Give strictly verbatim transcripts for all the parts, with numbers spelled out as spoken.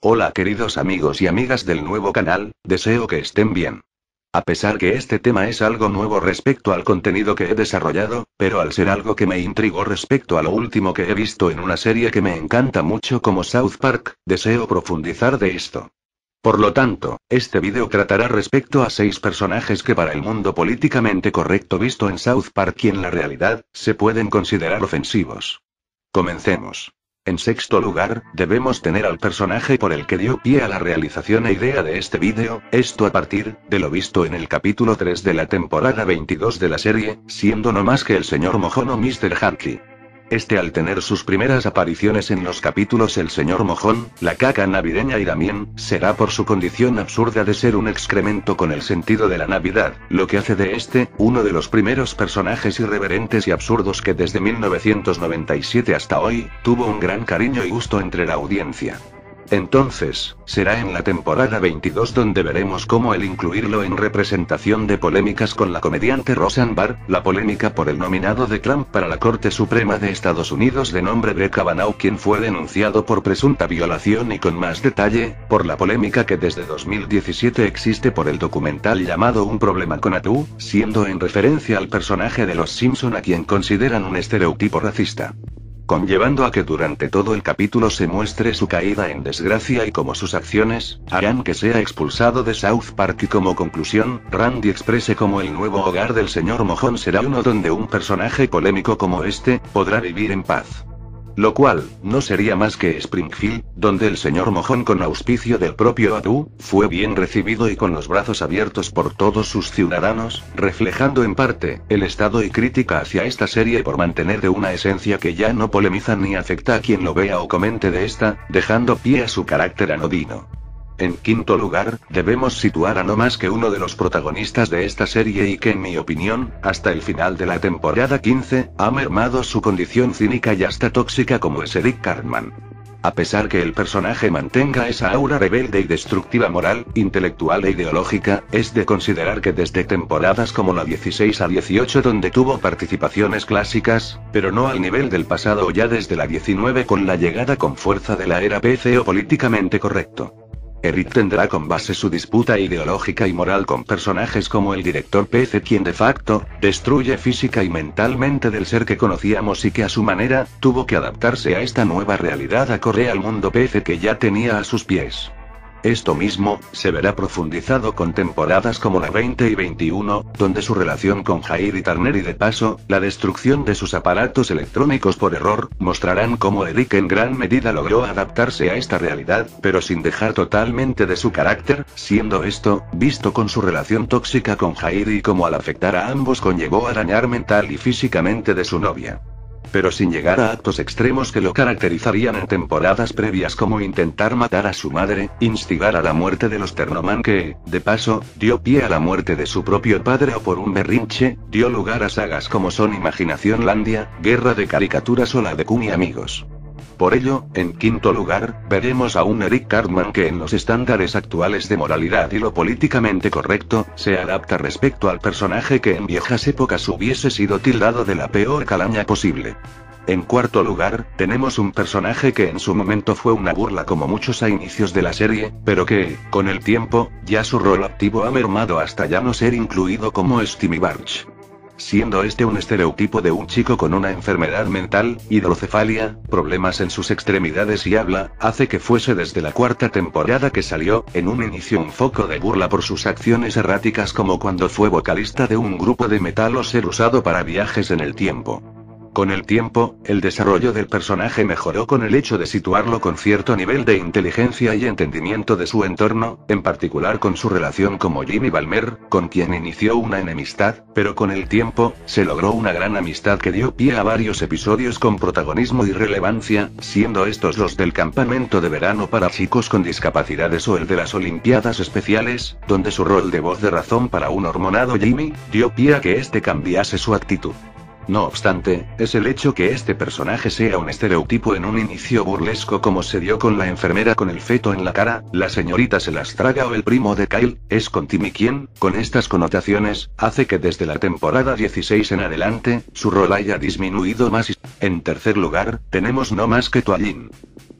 Hola queridos amigos y amigas del nuevo canal, deseo que estén bien. A pesar que este tema es algo nuevo respecto al contenido que he desarrollado, pero al ser algo que me intrigó respecto a lo último que he visto en una serie que me encanta mucho como South Park, deseo profundizar de esto. Por lo tanto, este vídeo tratará respecto a seis personajes que para el mundo políticamente correcto visto en South Park y en la realidad, se pueden considerar ofensivos. Comencemos. En sexto lugar, debemos tener al personaje por el que dio pie a la realización e idea de este vídeo, esto a partir de lo visto en el capítulo tres de la temporada veintidós de la serie, siendo no más que el señor Mojón o mister Hanky. Este al tener sus primeras apariciones en los capítulos El señor Mojón, la caca navideña y Damien, será por su condición absurda de ser un excremento con el sentido de la Navidad, lo que hace de este, uno de los primeros personajes irreverentes y absurdos que desde mil novecientos noventa y siete hasta hoy, tuvo un gran cariño y gusto entre la audiencia. Entonces, será en la temporada veintidós donde veremos cómo el incluirlo en representación de polémicas con la comediante Roseanne Barr, la polémica por el nominado de Trump para la Corte Suprema de Estados Unidos de nombre Brett Kavanaugh, quien fue denunciado por presunta violación, y con más detalle, por la polémica que desde dos mil diecisiete existe por el documental llamado Un problema con Atu, siendo en referencia al personaje de Los Simpson a quien consideran un estereotipo racista, conllevando a que durante todo el capítulo se muestre su caída en desgracia y cómo sus acciones harán que sea expulsado de South Park, y como conclusión, Randy exprese cómo el nuevo hogar del señor Mojón será uno donde un personaje polémico como este podrá vivir en paz. Lo cual, no sería más que Springfield, donde el señor Mojón, con auspicio del propio Atu, fue bien recibido y con los brazos abiertos por todos sus ciudadanos, reflejando en parte, el estado y crítica hacia esta serie por mantener de una esencia que ya no polemiza ni afecta a quien lo vea o comente de esta, dejando pie a su carácter anodino. En quinto lugar, debemos situar a no más que uno de los protagonistas de esta serie y que en mi opinión, hasta el final de la temporada quince, ha mermado su condición cínica y hasta tóxica, como es Eric Cartman. A pesar que el personaje mantenga esa aura rebelde y destructiva moral, intelectual e ideológica, es de considerar que desde temporadas como la dieciséis a dieciocho, donde tuvo participaciones clásicas, pero no al nivel del pasado, o ya desde la diecinueve con la llegada con fuerza de la era P C o políticamente correcto, Eric tendrá con base su disputa ideológica y moral con personajes como el director P C, quien de facto, destruye física y mentalmente del ser que conocíamos y que a su manera, tuvo que adaptarse a esta nueva realidad acorde al mundo P C que ya tenía a sus pies. Esto mismo, se verá profundizado con temporadas como la veinte y veintiuno, donde su relación con Jair y Turner y de paso, la destrucción de sus aparatos electrónicos por error, mostrarán cómo Eric en gran medida logró adaptarse a esta realidad, pero sin dejar totalmente de su carácter, siendo esto, visto con su relación tóxica con Jair y cómo al afectar a ambos conllevó a dañar mental y físicamente de su novia, pero sin llegar a actos extremos que lo caracterizarían en temporadas previas, como intentar matar a su madre, instigar a la muerte de los Ternoman, que, de paso, dio pie a la muerte de su propio padre, o por un berrinche, dio lugar a sagas como son Imaginación Landia, Guerra de Caricaturas o la de Kun y Amigos. Por ello, en quinto lugar, veremos a un Eric Cartman que en los estándares actuales de moralidad y lo políticamente correcto, se adapta respecto al personaje que en viejas épocas hubiese sido tildado de la peor calaña posible. En cuarto lugar, tenemos un personaje que en su momento fue una burla como muchos a inicios de la serie, pero que, con el tiempo, ya su rol activo ha mermado hasta ya no ser incluido, como Stewie Barch. Siendo este un estereotipo de un chico con una enfermedad mental, hidrocefalia, problemas en sus extremidades y habla, hace que fuese desde la cuarta temporada que salió, en un inicio un foco de burla por sus acciones erráticas, como cuando fue vocalista de un grupo de metal o ser usado para viajes en el tiempo. Con el tiempo, el desarrollo del personaje mejoró con el hecho de situarlo con cierto nivel de inteligencia y entendimiento de su entorno, en particular con su relación como Jimmy Balmer, con quien inició una enemistad, pero con el tiempo, se logró una gran amistad que dio pie a varios episodios con protagonismo y relevancia, siendo estos los del campamento de verano para chicos con discapacidades o el de las Olimpiadas Especiales, donde su rol de voz de razón para un hormonado Jimmy, dio pie a que este cambiase su actitud. No obstante, es el hecho que este personaje sea un estereotipo en un inicio burlesco, como se dio con la enfermera con el feto en la cara, la señorita se las traga o el primo de Kyle, es con Timmy, quien, con estas connotaciones, hace que desde la temporada dieciséis en adelante, su rol haya disminuido más. Y, en tercer lugar, tenemos no más que Toallín.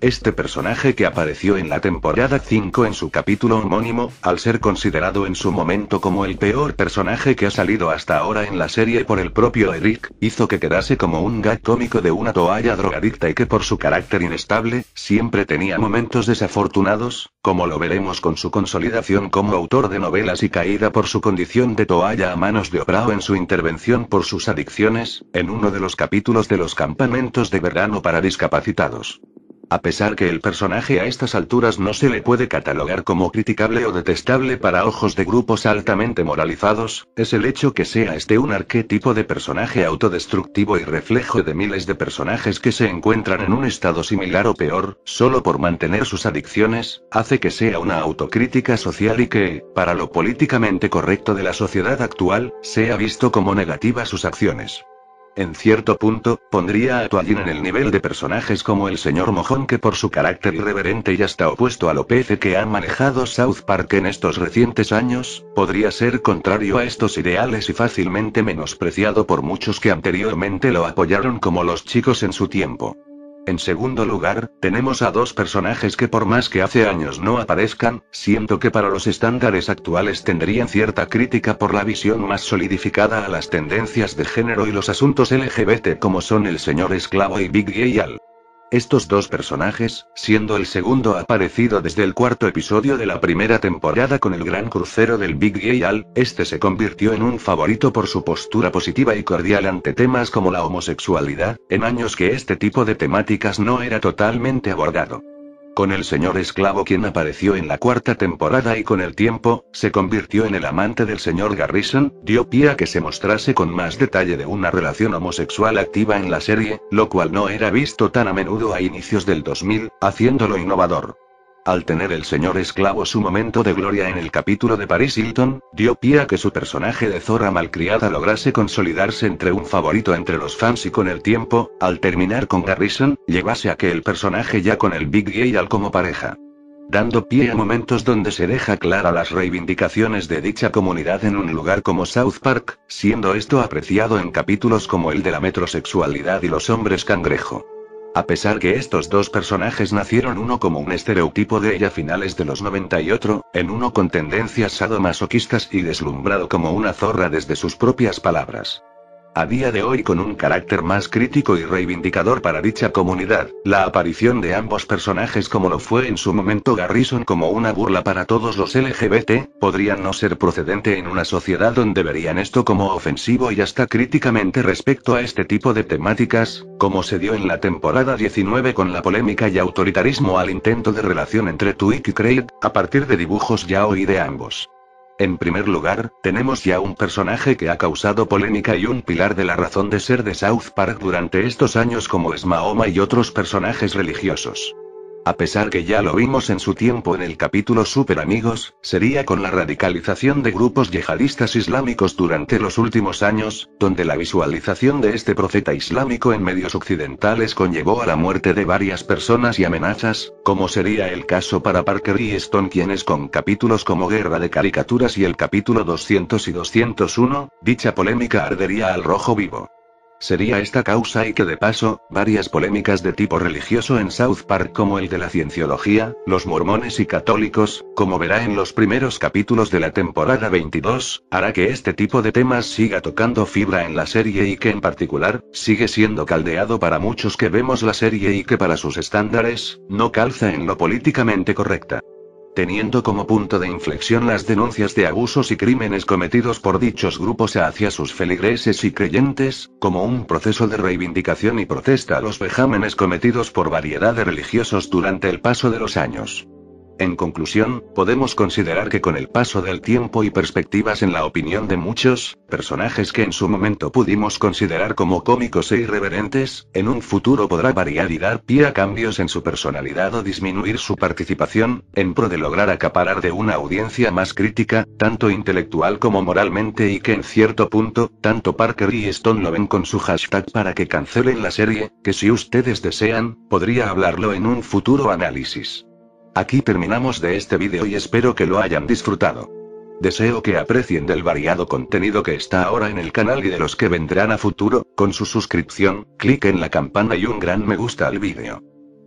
Este personaje que apareció en la temporada cinco en su capítulo homónimo, al ser considerado en su momento como el peor personaje que ha salido hasta ahora en la serie por el propio Eric, hizo que quedase como un gag cómico de una toalla drogadicta y que por su carácter inestable, siempre tenía momentos desafortunados, como lo veremos con su consolidación como autor de novelas y caída por su condición de toalla a manos de Oprah en su intervención por sus adicciones, en uno de los capítulos de los campamentos de verano para discapacitados. A pesar que el personaje a estas alturas no se le puede catalogar como criticable o detestable para ojos de grupos altamente moralizados, es el hecho que sea este un arquetipo de personaje autodestructivo y reflejo de miles de personajes que se encuentran en un estado similar o peor, solo por mantener sus adicciones, hace que sea una autocrítica social y que, para lo políticamente correcto de la sociedad actual, sea visto como negativa sus acciones. En cierto punto, pondría a Toallín en el nivel de personajes como el señor Mojón que por su carácter irreverente y hasta opuesto a lo P C que ha manejado South Park en estos recientes años, podría ser contrario a estos ideales y fácilmente menospreciado por muchos que anteriormente lo apoyaron como los chicos en su tiempo. En segundo lugar, tenemos a dos personajes que por más que hace años no aparezcan, siento que para los estándares actuales tendrían cierta crítica por la visión más solidificada a las tendencias de género y los asuntos L G B T como son el señor Esclavo y Big Gay Al. Estos dos personajes, siendo el segundo aparecido desde el cuarto episodio de la primera temporada con el gran crucero del Big Gay Al, este se convirtió en un favorito por su postura positiva y cordial ante temas como la homosexualidad, en años que este tipo de temáticas no era totalmente abordado. Con el señor Esclavo quien apareció en la cuarta temporada y con el tiempo, se convirtió en el amante del señor Garrison, dio pie a que se mostrase con más detalle de una relación homosexual activa en la serie, lo cual no era visto tan a menudo a inicios del dos mil, haciéndolo innovador. Al tener el señor Esclavo su momento de gloria en el capítulo de Paris Hilton, dio pie a que su personaje de zorra malcriada lograse consolidarse entre un favorito entre los fans y con el tiempo, al terminar con Garrison, llevase a que el personaje ya con el Big Gay Al como pareja. Dando pie a momentos donde se deja clara las reivindicaciones de dicha comunidad en un lugar como South Park, siendo esto apreciado en capítulos como el de la metrosexualidad y los hombres cangrejo. A pesar que estos dos personajes nacieron uno como un estereotipo de ella a finales de los noventa y otro, en uno con tendencias sadomasoquistas y deslumbrado como una zorra desde sus propias palabras. A día de hoy con un carácter más crítico y reivindicador para dicha comunidad, la aparición de ambos personajes como lo fue en su momento Garrison como una burla para todos los L G B T, podrían no ser procedente en una sociedad donde verían esto como ofensivo y hasta críticamente respecto a este tipo de temáticas, como se dio en la temporada diecinueve con la polémica y autoritarismo al intento de relación entre Twig y Craig, a partir de dibujos yaoi de ambos. En primer lugar, tenemos ya un personaje que ha causado polémica y un pilar de la razón de ser de South Park durante estos años como es Mahoma y otros personajes religiosos. A pesar que ya lo vimos en su tiempo en el capítulo Super Amigos, sería con la radicalización de grupos yihadistas islámicos durante los últimos años, donde la visualización de este profeta islámico en medios occidentales conllevó a la muerte de varias personas y amenazas, como sería el caso para Parker y Stone quienes con capítulos como Guerra de Caricaturas y el capítulo doscientos y doscientos uno, dicha polémica ardería al rojo vivo. Sería esta causa y que de paso, varias polémicas de tipo religioso en South Park como el de la cienciología, los mormones y católicos, como verá en los primeros capítulos de la temporada veintidós, hará que este tipo de temas siga tocando fibra en la serie y que en particular, sigue siendo caldeado para muchos que vemos la serie y que para sus estándares, no calza en lo políticamente correcta. Teniendo como punto de inflexión las denuncias de abusos y crímenes cometidos por dichos grupos hacia sus feligreses y creyentes, como un proceso de reivindicación y protesta a los vejámenes cometidos por variedad de religiosos durante el paso de los años. En conclusión, podemos considerar que con el paso del tiempo y perspectivas en la opinión de muchos, personajes que en su momento pudimos considerar como cómicos e irreverentes, en un futuro podrá variar y dar pie a cambios en su personalidad o disminuir su participación, en pro de lograr acaparar de una audiencia más crítica, tanto intelectual como moralmente y que en cierto punto, tanto Parker y Stone lo ven con su hashtag para que cancelen la serie, que si ustedes desean, podría hablarlo en un futuro análisis. Aquí terminamos de este vídeo y espero que lo hayan disfrutado. Deseo que aprecien del variado contenido que está ahora en el canal y de los que vendrán a futuro, con su suscripción, clic en la campana y un gran me gusta al vídeo.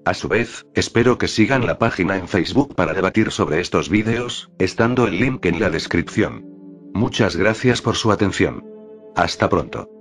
A su vez, espero que sigan la página en Facebook para debatir sobre estos vídeos, estando el link en la descripción. Muchas gracias por su atención. Hasta pronto.